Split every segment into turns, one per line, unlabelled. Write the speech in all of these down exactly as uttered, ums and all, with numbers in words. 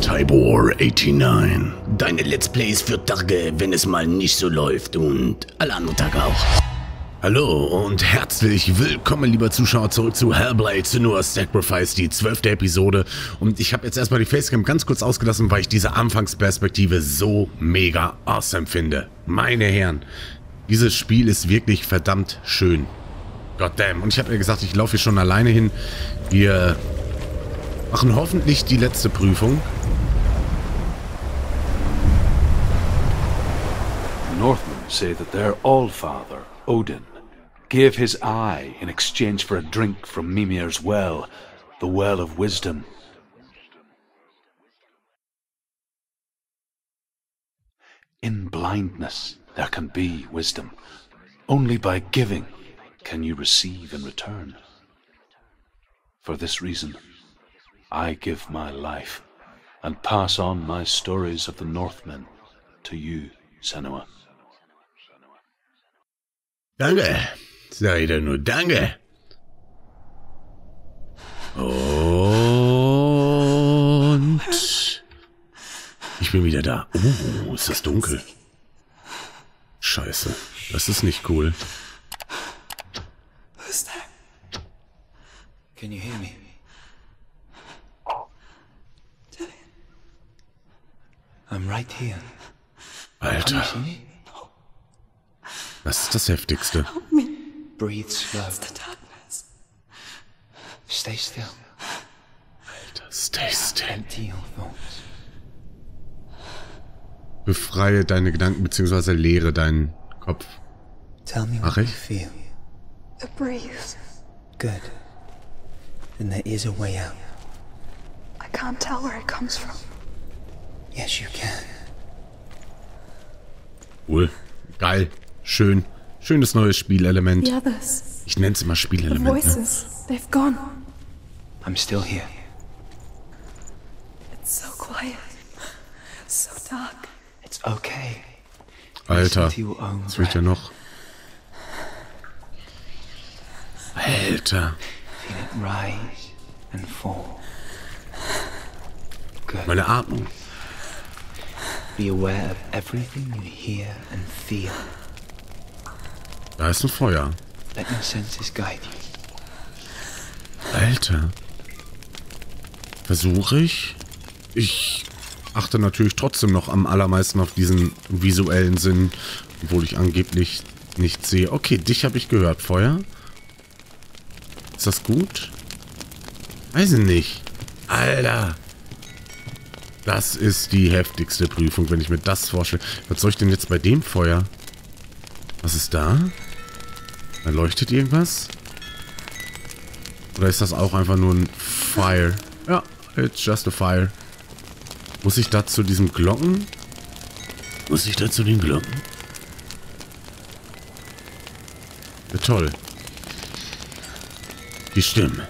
Tybor neunundachtzig. Deine Let's Plays für Tage, wenn es mal nicht so läuft und alle anderen Tage auch. Hallo und herzlich willkommen, lieber Zuschauer, zurück zu Hellblade: Senua's Sacrifice, die zwölfte Episode. Und ich habe jetzt erstmal die Facecam ganz kurz ausgelassen, weil ich diese Anfangsperspektive so mega awesome finde. Meine Herren, dieses Spiel ist wirklich verdammt schön. Goddamn. Und ich habe mir gesagt, ich laufe hier schon alleine hin. Wir machen hoffentlich die letzte Prüfung.
The Northmen say that their Allfather, Odin, gave his eye in exchange for a drink from Mimir's well, the Well of Wisdom. In blindness there can be wisdom. Only by giving can you receive in return. For this reason, I give my life and pass on my stories of the Northmen to you, Senua.
Danke. Sag ich doch nur danke. Und ich bin wieder da. Oh, ist das dunkel. Scheiße. Das ist nicht cool.
Who's that? Can you hear me? I'm right here.
Alter. Was ist das Heftigste?
Breathe slow. Stay still.
Alter, stay still.
Empty your thoughts.
Befreie deine Gedanken bzw. leere deinen Kopf.
Tell me
Mach
what you
ich?
feel.
The breeze.
Good. Then there is a way out.
I can't tell where it comes from.
Yes, you can.
Cool. Geil. Schön. Schönes neues Spielelement.
The others.
Ich nenne es immer
The
Spielelement. Ne?
voices. They've gone.
I'm still here.
It's so quiet. So dark.
It's okay.
Alter.
Listen to your own
Was wird ja
breath.
noch? Alter.
Feel it rise and fall. Good.
Meine Atmung.
Be aware of everything you hear and feel.
Da ist ein Feuer.
Let your senses guide you.
Alter. Versuche ich. Ich achte natürlich trotzdem noch am allermeisten auf diesen visuellen Sinn, obwohl ich angeblich nichts sehe. Okay, dich habe ich gehört. Feuer? Ist das gut? Weiß ich nicht. Alter. Das ist die heftigste Prüfung, wenn ich mir das vorstelle. Was soll ich denn jetzt bei dem Feuer? Was ist da? Da leuchtet irgendwas? Oder ist das auch einfach nur ein Fire? Ja, it's just a fire. Muss ich da zu diesen Glocken? Muss ich da zu den Glocken? Ja, toll. Die Stimmen.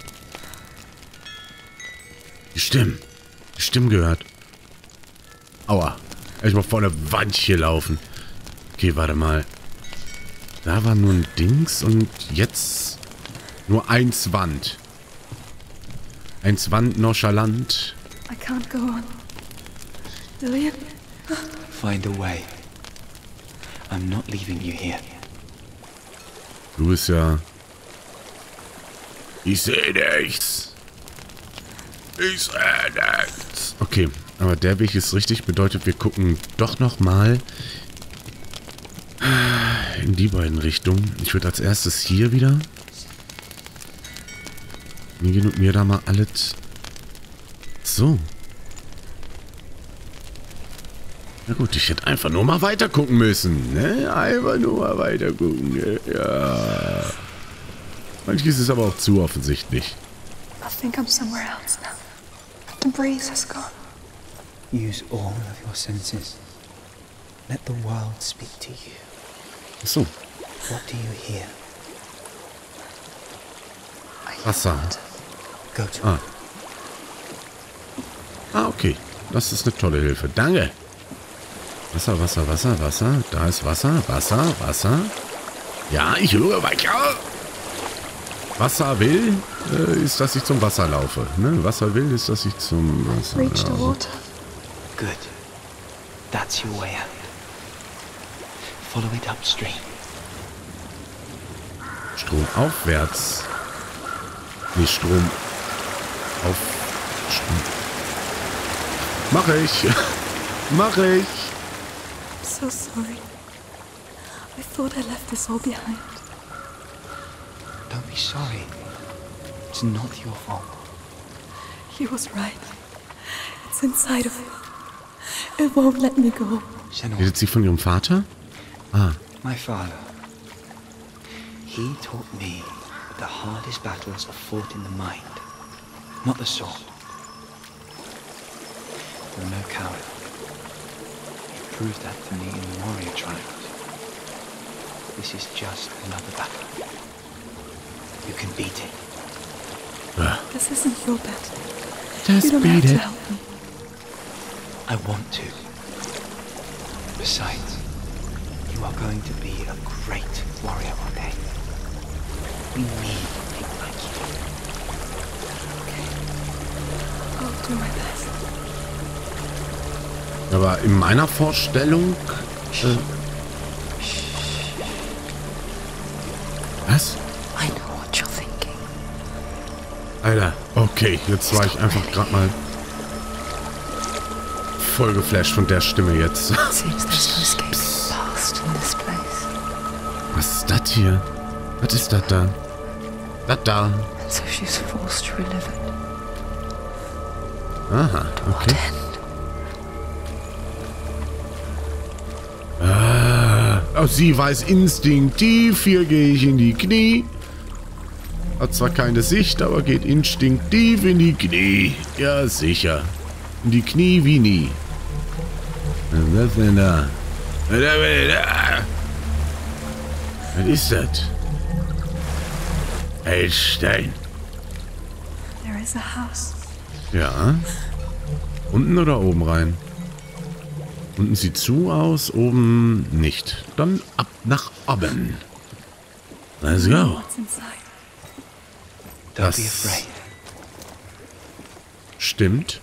Die Stimmen. Die Stimmen gehört. Aua. Ich muss vor der Wand hier laufen. Okay, warte mal. Da war nur ein Dings und jetzt nur eins Wand. Eins Wand nonchalant.
I can't go on. Lillian?
Find a way. I'm not leaving you here.
Du bist ja... Ich sehe nichts. Ich sehe nichts. Okay, aber der Weg ist richtig. Bedeutet, wir gucken doch nochmal in die beiden Richtungen. Ich würde als erstes hier wieder... Mir und mir da mal alles... So. Na gut, ich hätte einfach nur mal weiter gucken müssen. Ne? Einfach nur mal weiter gucken. Ne? Ja. Manches ist aber auch zu offensichtlich.
I think I'm somewhere else now. The breeze has gone.
Use all of your senses. Let the world speak to you.
Ach so.
What do you hear?
Wasser.
Go to
Ah. Ah, okay. Das ist eine tolle Hilfe. Danke. Wasser, Wasser, Wasser, Wasser. Da ist Wasser, Wasser, Wasser. Ja, ich höre weiter. Wasser will, äh, ist, dass ich zum Wasser laufe. Ne? Wasser will, ist, dass ich zum Wasser
Reach the
laufe.
water.
Good. That's your way out. Follow it upstream.
Strom aufwärts. Nee, Strom auf... Strom. Mach ich. Mach ich.
I'm so sorry. I thought I left this all behind.
Don't be sorry. It's not your fault.
He was right. It's inside of me. It won't let me go.
Senua,
Redet sie von ihrem Vater? Ah,
my father. He taught me that the hardest battles are fought in the mind, not the sword. You're no coward. You proved that to me in the warrior trials. This is just another battle. You can beat it.
This isn't your battle.
just
You don't
beat
have to
it.
help me.
I want to. Besides, you are going to be a great warrior one day. We need people like you.
I'll do my best.
Aber in meiner Vorstellung... Äh, was?
I know what you're thinking.
Alter, okay, jetzt war ich einfach gerade mal voll geflasht von der Stimme jetzt.
Seems there's no escaping the past in this place.
Was ist das hier? Was ist das da? Das da.
And so she's forced to relive it.
Aha,
What
okay.
end?
Ah, oh, sie weiß instinktiv, hier gehe ich in die Knie. Hat zwar keine Sicht, aber geht instinktiv in die Knie. Ja, sicher. In die Knie wie nie. Was ist denn da? Was ist das? Eldstein.
There is a house.
Ja. Unten oder oben rein? Unten sieht zu aus, oben nicht. Dann ab nach oben. Let's go.
What's inside?
Don't
Das
be afraid.
stimmt.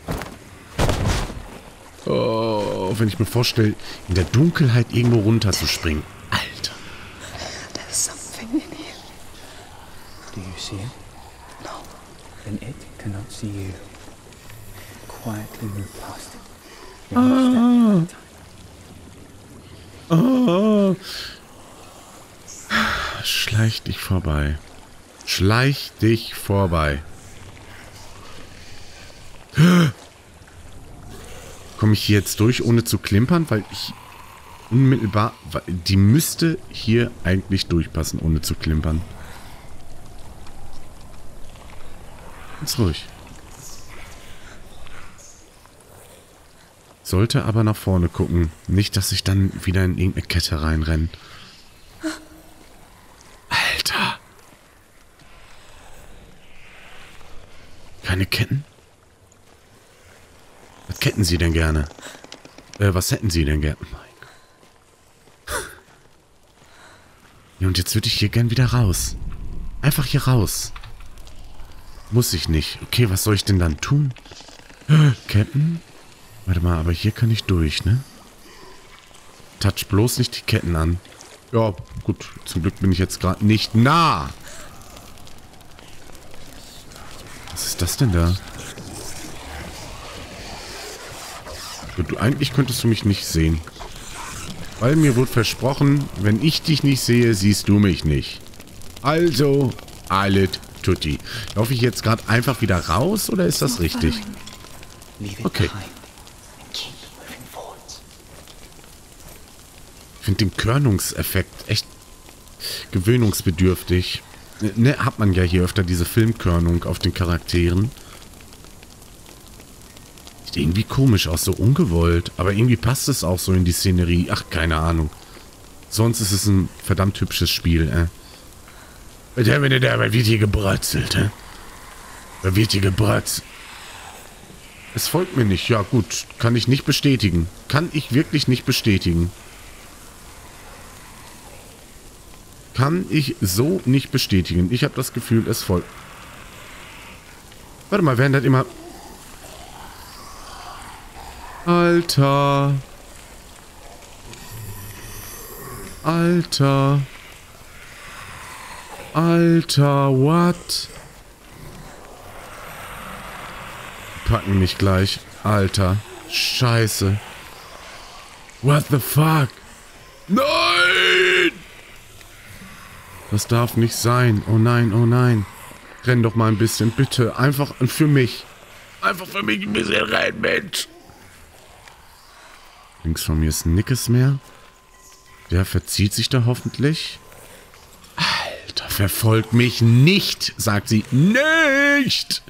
Oh, wenn ich mir vorstelle, in der Dunkelheit irgendwo runterzuspringen. Alter.
There's something in here.
Do you see it? No. Then it cannot see you. Quietly move past it. One step at a time.
Oh. Schleich dich vorbei. Schleich dich vorbei. Komme ich hier jetzt durch, ohne zu klimpern? Weil ich unmittelbar... Die müsste hier eigentlich durchpassen, ohne zu klimpern. Ganz ruhig. Sollte aber nach vorne gucken. Nicht, dass ich dann wieder in irgendeine Kette reinrenne. Alter. Keine Ketten? Was ketten Sie denn gerne? Äh, was hätten Sie denn gerne? Mein Gott. Ja, und jetzt würde ich hier gern wieder raus. Einfach hier raus. Muss ich nicht. Okay, was soll ich denn dann tun? Ketten? Warte mal, aber hier kann ich durch, ne? Touch bloß nicht die Ketten an. Ja, gut. Zum Glück bin ich jetzt gerade nicht nah. Was ist das denn da? Du, eigentlich könntest du mich nicht sehen. Weil mir wurde versprochen, wenn ich dich nicht sehe, siehst du mich nicht. Also, alles tutti. Laufe ich jetzt gerade einfach wieder raus oder ist das richtig?
Leave it
Okay.
behind and keep moving forwards.
Ich finde den Körnungseffekt echt gewöhnungsbedürftig. Ne, hat man ja hier öfter diese Filmkörnung auf den Charakteren. Sieht irgendwie komisch aus, so ungewollt. Aber irgendwie passt es auch so in die Szenerie. Ach, keine Ahnung. Sonst ist es ein verdammt hübsches Spiel, äh. Der, wenn der, der wird hier gebretzelt, äh. Da wird hier gebretzelt. Es folgt mir nicht. Ja, gut. Kann ich nicht bestätigen. Kann ich wirklich nicht bestätigen. kann ich so nicht bestätigen. Ich habe das Gefühl, es folgt. Warte mal, werden das immer... Alter. Alter. Alter, what? Packen mich gleich. Alter. Scheiße. What the fuck? Nein! Das darf nicht sein. Oh nein, oh nein. Renn doch mal ein bisschen, bitte. Einfach für mich. Einfach für mich ein bisschen rein, Mensch. Links von mir ist nichts mehr. Der verzieht sich da hoffentlich. Alter, verfolgt mich nicht, sagt sie. Nicht!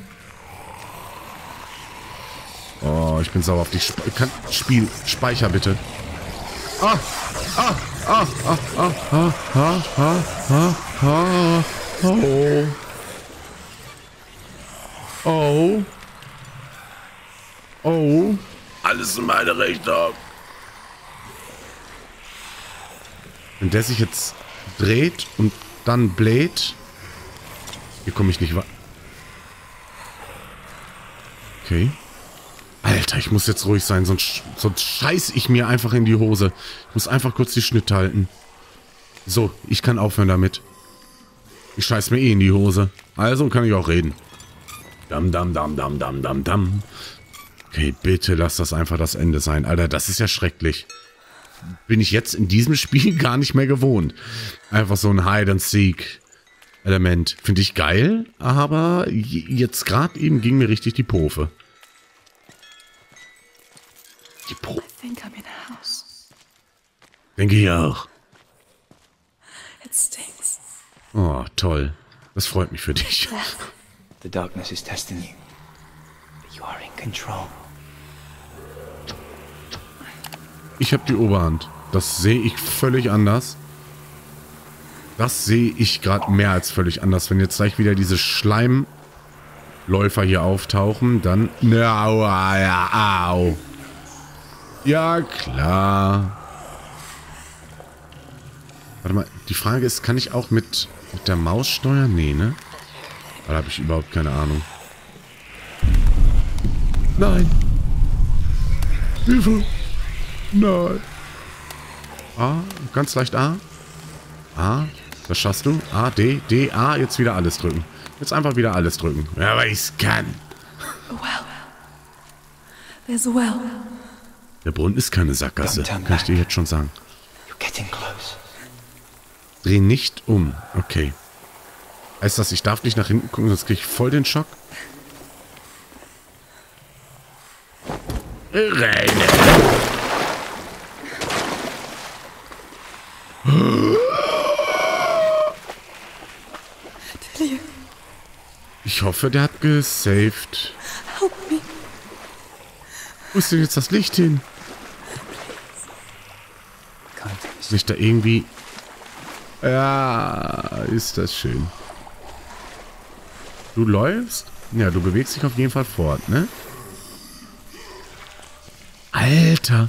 Oh, ich bin sauer auf dich. Sp kann, Spiel, speicher bitte. Ah, ah, ah, ah, ah, ah, ah, ah, ah, ah, oh. Oh. Oh. Alles in meine Richtung. Wenn der sich jetzt dreht und dann bläht. Hier komme ich nicht weiter. Okay. Alter, ich muss jetzt ruhig sein, sonst, sonst scheiß ich mir einfach in die Hose. Ich muss einfach kurz die Schnitt halten. So, ich kann aufhören damit. Ich scheiß mir eh in die Hose. Also kann ich auch reden. Dam, dam, dam, dam, dam, dam, dam. Okay, bitte lass das einfach das Ende sein. Alter, das ist ja schrecklich. Bin ich jetzt in diesem Spiel gar nicht mehr gewohnt. Einfach so ein Hide-and-Seek-Element. Finde ich geil, aber jetzt gerade eben ging mir richtig die Pofe. Die Pro.
I think I'm in a house.
Denke ich auch.
It stinks.
Oh, toll. Das freut mich für dich.
The darkness is testing you. But you are in control.
Ich habe die Oberhand. Das sehe ich völlig anders. Das sehe ich gerade mehr als völlig anders. Wenn jetzt gleich wieder diese Schleimläufer hier auftauchen, dann... Au, au, au. Ja, klar. Warte mal, die Frage ist, kann ich auch mit, mit der Maus steuern? Nee, ne? Da habe ich überhaupt keine Ahnung. Nein. Hilfe. Nein. A, ganz leicht A. A, das schaffst du. A, D, D, A, jetzt wieder alles drücken. Jetzt einfach wieder alles drücken. Ja, weil ich's kann.
A well. There's a well.
Der Brunnen ist keine Sackgasse, kann ich dir jetzt schon sagen.
You're getting close.
Dreh nicht um. Okay. Heißt das, ich darf nicht nach hinten gucken, sonst kriege ich voll den Schock? Rein. Ich hoffe, der hat gesaved.
Help me.
Wo ist denn jetzt das Licht hin? Nicht da irgendwie... Ja, ist das schön. Du läufst? Ja, du bewegst dich auf jeden Fall fort, ne? Alter!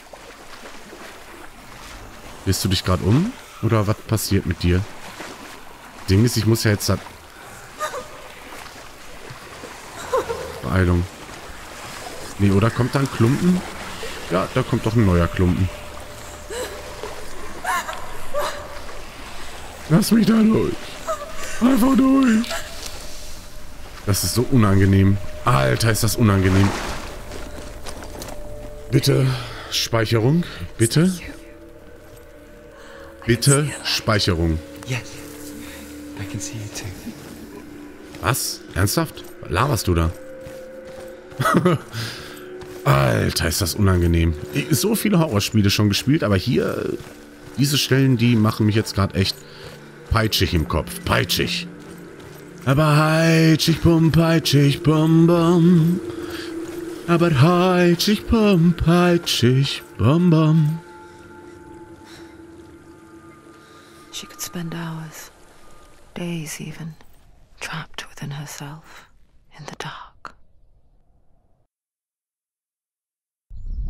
Drehst du dich gerade um? Oder was passiert mit dir? Ding ist, ich muss ja jetzt... Beeilung. Nee, oder kommt da ein Klumpen? Ja, da kommt doch ein neuer Klumpen. Lass mich da durch. Einfach durch. Das ist so unangenehm. Alter, ist das unangenehm. Bitte Speicherung. Bitte. Bitte Speicherung.
Yes. I can see you too.
Was? Ernsthaft? Was laberst du da? Alter, ist das unangenehm. So viele Horrorspiele schon gespielt, aber hier, diese Stellen, die machen mich jetzt gerade echt peitschig im Kopf. Peitschig. Aber heitschig, bum, peitschig, bum, bum. Aber heitschig, bum, peitschig, bum, bum.
She could spend hours, days even, trapped within herself, in the dark.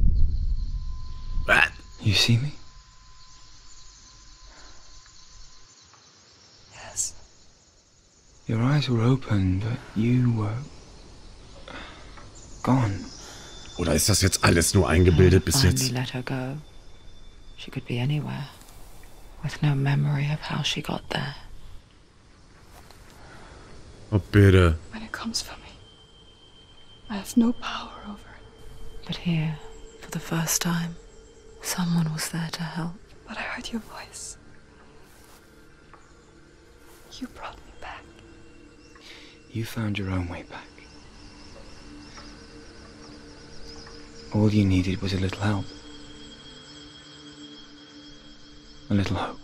What?
You see me? Your eyes were open, but you were gone.
Oder ist das jetzt alles nur eingebildet bis
Finally
jetzt?
let her go. She could be anywhere, with no memory of how she got there.
Oh, bitte.
When it comes for me, I have no power over it.
But here, for the first time, someone was there to help.
But I heard your voice. You brought me back.
You found your own way back. All you needed was a little help. A little hope.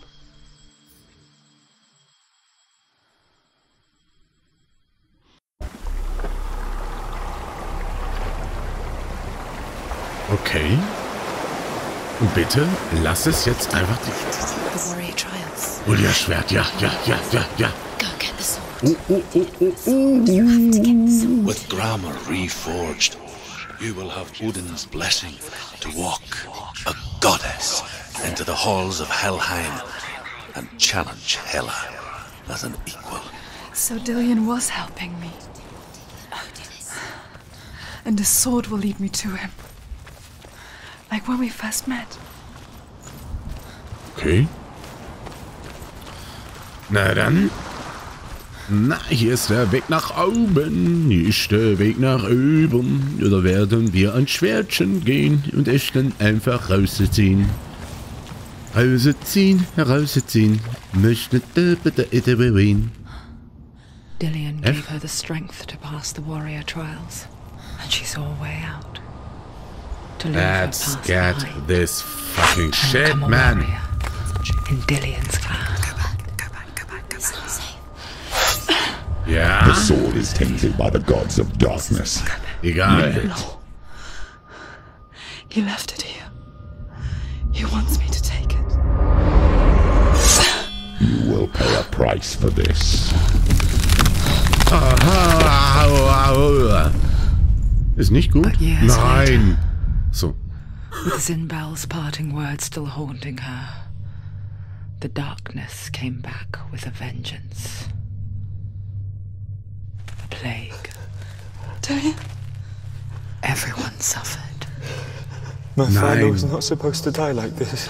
Okay. Und bitte, lass es jetzt einfach die...
The Warrior Trials.
Oh, ja, Schwert, ja, ja, ja, ja, ja.
Go get the sword.
Oh, oh, oh, oh, oh.
You have to get the sword.
With Grammar reforged, you will have Odin's blessing to walk, a goddess, into the halls of Helheim and challenge Hela as an equal.
So Dillion was helping me. And the sword will lead me to him. Like when we first met.
Okay. Na dann. Na, hier ist der Weg nach oben. Hier ist der Weg nach oben. Oder werden wir ein Schwertchen gehen und es dann einfach rausziehen. Rausziehen, rausziehen. Möchte bitte Dillion
gave her the strength to pass the Warrior Trials, and she saw a way out. To leave
Let's
her past
get
behind
this fucking
and
shit,
become a
man.
warrior in Dillion's clan.
Go back, go back, go back. It's not safe.
Ja.
The sword is tainted by the gods of darkness.
Egal.
No. He left it here. He wants me to take it.
You will pay a price for this.
Ist nicht gut?
But years
Nein. So.
With Zinbal's parting words still haunting her, the darkness came back with a vengeance. A plague.
Dillion?
Everyone suffered.
My
Nein.
father was not supposed to die like this.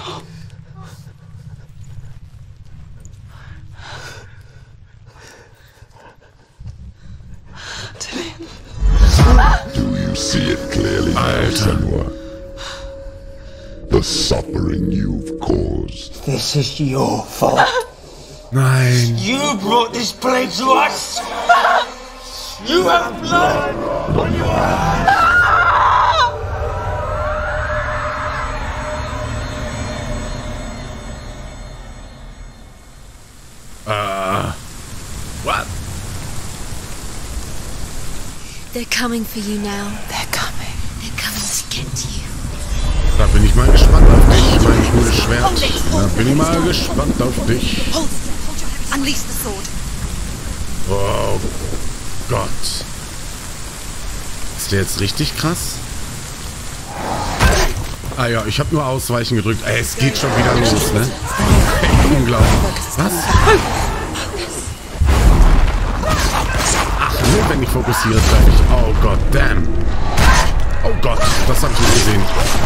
Do you see it clearly now,
Alter.
Senua? The suffering you've caused.
This is your fault.
Nein.
You brought this plague to us. You have blood on your hands.
Uh. What?
They're coming for you now.
They're coming.
They're coming to get you.
Da bin ich mal gespannt auf dich, mein cooles Schwert. Da bin ich mal gespannt auf dich.
Hold, hold your head. Unleash the sword.
Oh Gott. Ist der jetzt richtig krass? Ah ja, ich habe nur Ausweichen gedrückt. Ey, es geht schon wieder los, ne? Ey, unglaublich. Was? Ach, nur wenn ich fokussiere, treffe ich. Oh Gott, damn. Oh Gott, das habe ich nicht gesehen.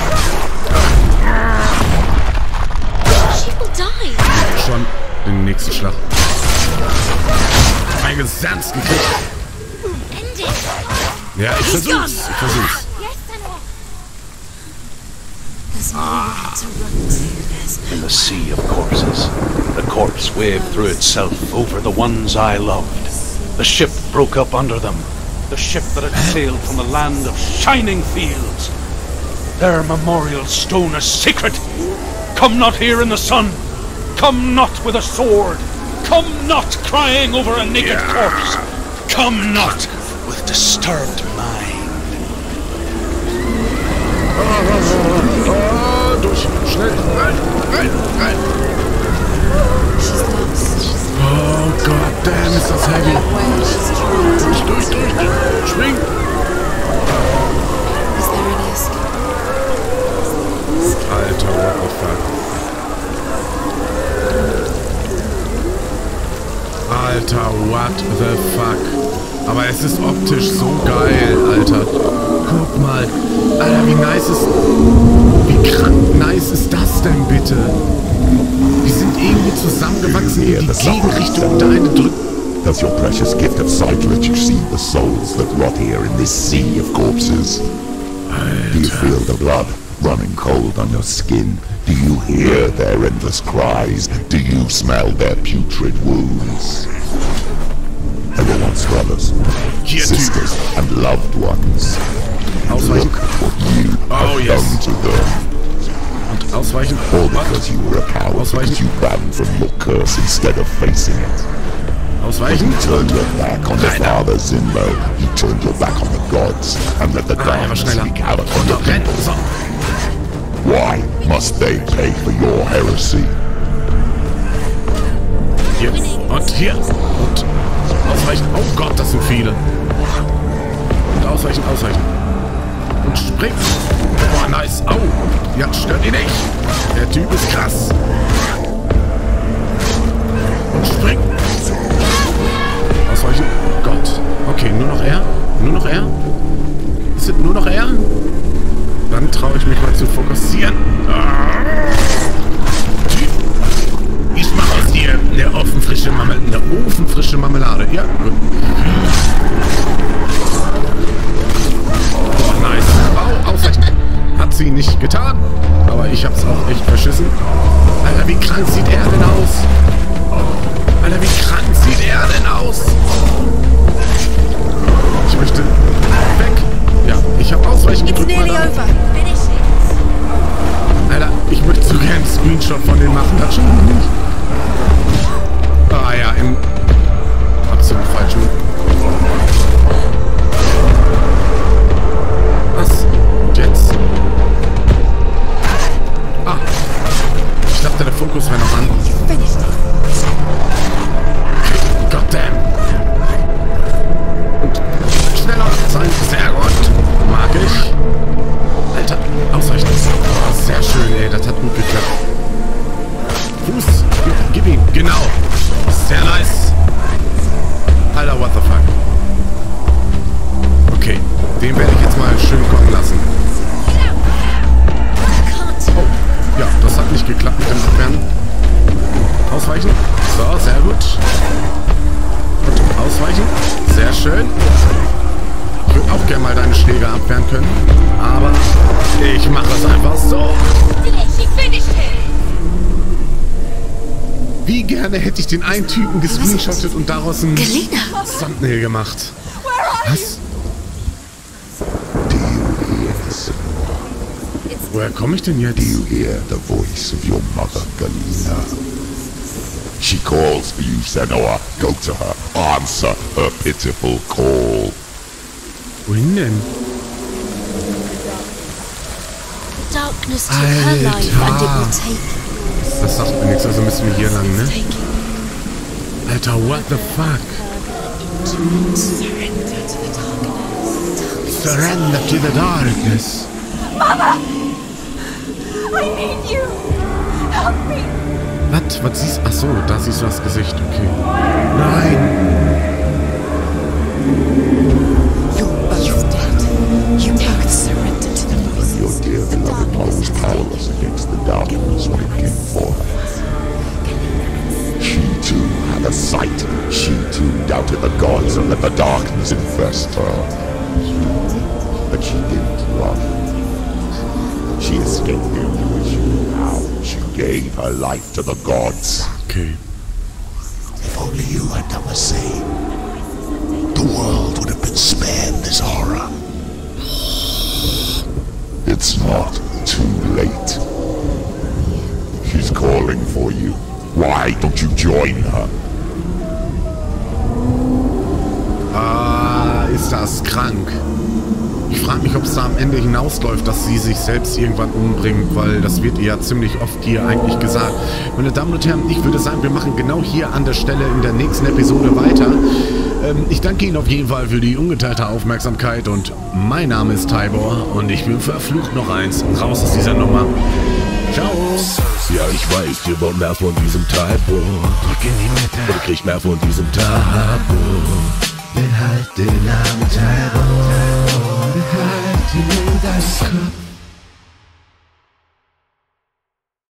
She will die.
Schon den nächsten Schlag. Ein Gesanz gekriegt.
End it.
Ja, ich versuch's. Ich versuch's.
Yes, Senua. There's nowhere to run to. There's
In the sea of corpses, the corpse waved through itself over the ones I loved. The ship broke up under them. The ship that had sailed from the land of shining fields. Their memorial stone is sacred. Come not here in the sun. Come not with a sword. Come not crying over a naked corpse. Come not with disturbed mind.
Oh, durch. Schnell. Rein, rein, rein. Oh Gott, damn, ist das heavy. Durch, durch, durch, durch. Spring.
Is there any escape?
Alter, what the fuck. Alter, what What the fuck? Aber es ist optisch so geil, Alter. Guck mal. Alter, wie nice ist... Wie krank nice ist das denn bitte? Die sind irgendwie zusammengewachsen in die Gegenrichtung und der eine drückt...
Does your precious gift of sight let you see the souls that rot here in this sea of corpses?
Alter.
Do you feel the blood running cold on your skin? Do you hear their endless cries? Do you smell their putrid wounds? They were once brothers,
Hier,
sisters, and loved ones.
Ausweichen.
Look at what you
Oh,
have
yes.
done to them.
Und ausweichen.
All because you were a coward,
Ausweichen.
because you ran from your curse instead of facing it.
Ausweichen.
You turned your back on the
Nein.
Father Zinlo. You turned your back on the gods and let the
Ah, er war
darkness
schneller.
wreak havoc on
Und
your
noch rennen.
people.
So.
Why must they pay for your heresy?
Hier. Und hier. Und ausweichen. Oh Gott, das sind viele. Und ausweichen, ausweichen. Und springt. Boah, nice. Au. Ja, stört ihn nicht. Der Typ ist krass. Und springt. Ausweichen. Gott. Okay, nur noch er? Nur noch er? Ist es nur noch er? Dann traue ich mich mal zu fokussieren. Ich mache aus dir eine ofenfrische Marmelade. Eine ofenfrische Marmelade. Ja, gut. Boah, nice. Oh, ausweichen. Hat sie nicht getan. Aber ich hab's auch echt verschissen. Alter, wie krank sieht er denn aus? Alter, wie krank sieht er denn aus? Ich möchte weg. Ja, ich habe Ausweichen gedrückt. Alter, ich möchte so gerne einen Screenshot von denen machen. Das schon nicht. Ah ja, im absolut falschen. Was? Und jetzt? Ah. Ich dachte, der Fokus wäre noch an. Goddamn. Und schneller sein. Sehr gut. Mag ich. Alter, ausreichend. Oh, sehr schön, ey. Das hat gut geklappt. Fuß. Gib ihm. Genau. Sehr nice. Alter, what the fuck. Okay. Den werde ich jetzt mal schön kommen lassen. Oh. Ja, das hat nicht geklappt mit dem Abwehren. Ausweichen. So, sehr gut. Und ausweichen. Sehr schön. Ich würde auch gerne mal deine Schläge abwehren können. Aber ich mache es einfach so. Wie gerne hätte ich den einen Typen gescreenshottet und daraus ein Thumbnail gemacht. Was?
Do you hear this?
Woher komme ich denn jetzt?
Do you hear the voice of your mother, Galena? She calls for you, Senua. Go to her. Answer her pitiful call.
Wohin denn?
Darkness took her life and it will take.
Das sagt mir nichts, also müssen wir hier lang, ne? Alter, what the fuck? Surrender to the darkness.
Mama! I need you! Help me!
Was? Was siehst du? Achso, da siehst du das Gesicht, okay. Nein!
You're both dead. You both surrendered to the voices.
Your dear beloved was powerless against the darkness when it came for her. She too had a sight. She too doubted the gods and let the darkness infest her. But she didn't run. She escaped the illusion. Now she gave her life to the gods.
Okay.
If only you had done the same, the world would have been spared this horror. It's not too late. She's calling for you. Why don't you join her?
Ah, ist das krank. Ich frage mich, ob es da am Ende hinausläuft, dass sie sich selbst irgendwann umbringt, weil das wird ihr ja ziemlich oft hier eigentlich gesagt. Meine Damen und Herren, ich würde sagen, wir machen genau hier an der Stelle in der nächsten Episode weiter. Ähm, ich danke Ihnen auf jeden Fall für die ungeteilte Aufmerksamkeit und mein Name ist Tybor und ich bin verflucht noch eins. Raus aus dieser Nummer. Ciao.
Ja, ich weiß, ihr wollt mehr von diesem Typo. Drück in die Mitte. Und kriegt mehr von diesem Tabu. Behalte den Namen Typo. Behalte ihn in deinem Kopf.